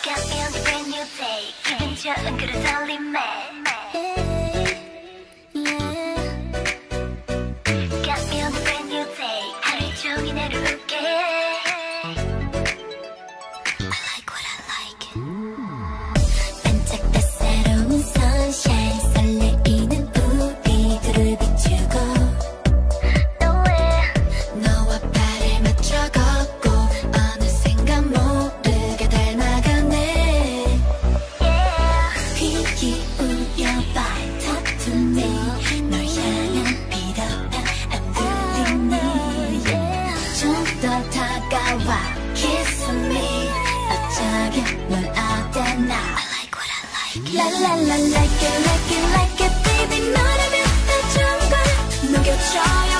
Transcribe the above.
Got me on a brand new day. 기분 좋은 그런 설렘에 Got me on a brand new day. 하루 종일 나를 웃게 I like what I like. 반짝다 새로운 sunshine. 설레이는 우리들을 비추고 너와 발을 맞춰 걷고 어느샌가 모르게 닮아가네. 귀 기울여봐 talk to me. 널 향한 비답한 안 들리니 좀 더 다가와 kiss me. 어쩌면 넌 어때 now. I like what I like. La la la like it like it like it baby. 너라면 다 좋은 걸 녹여줘요.